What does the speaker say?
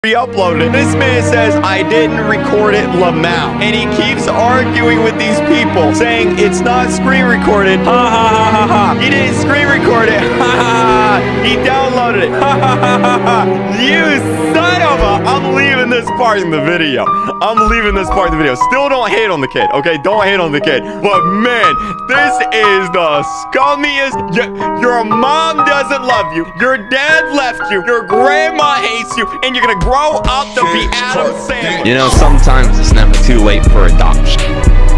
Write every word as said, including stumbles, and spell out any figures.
re-uploaded. This man says, I didn't record it, Lamau. And he keeps arguing with these people, saying it's not screen recorded. Ha ha ha ha ha. He didn't screen record it. Ha ha ha ha. He downloaded it. Ha ha ha ha ha. You son of a... I'm leaving this part in the video. I'm leaving this part in the video. Still don't hate on the kid, okay? Don't hate on the kid. But man, this is the scummiest... Your, your mom doesn't love you. Your dad left you. Your grandma hates you. And you're gonna grow up to be Adam Sandler. You know, sometimes it's never too late for adoption.